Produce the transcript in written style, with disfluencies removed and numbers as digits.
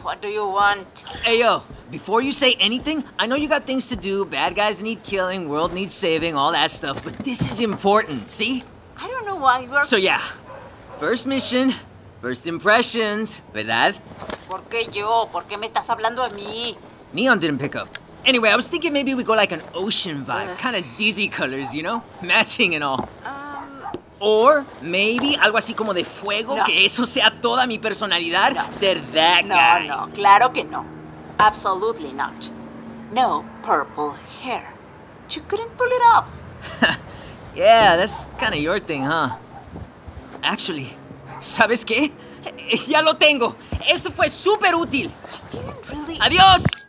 What do you want? Hey, yo, before you say anything, I know you got things to do, bad guys need killing, world needs saving, all that stuff, but this is important, see? I don't know why you're... So yeah, first mission, first impressions, ¿verdad? ¿Por qué yo? ¿Por qué me estás hablando a mí? Neon didn't pick up. Anyway, I was thinking maybe we go like an ocean vibe, kind of dizzy colors, you know? Matching and all. Or maybe algo así como de fuego, No. que eso sea toda mi personalidad, No. ser that guy. No, claro que no. Absolutely not. No purple hair. You couldn't pull it off. Yeah, that's kind of your thing, huh? Actually, ¿sabes qué? Ya lo tengo. Esto fue súper útil. I didn't really... Adiós.